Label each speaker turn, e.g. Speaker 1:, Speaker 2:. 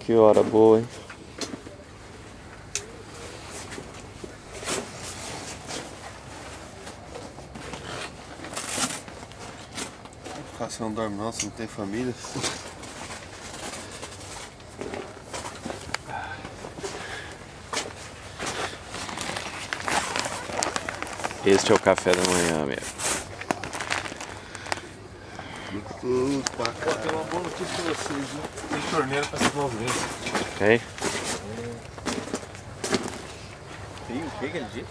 Speaker 1: Que hora boa, hein?
Speaker 2: Você não dorme não, você não tem família.
Speaker 1: Este é o café da manhã mesmo.
Speaker 2: Gostoso pra caralho. Tem uma boa notícia pra vocês, viu? Tem torneira pra esses movimentos.
Speaker 1: Tem?
Speaker 2: Tem o que ele disse?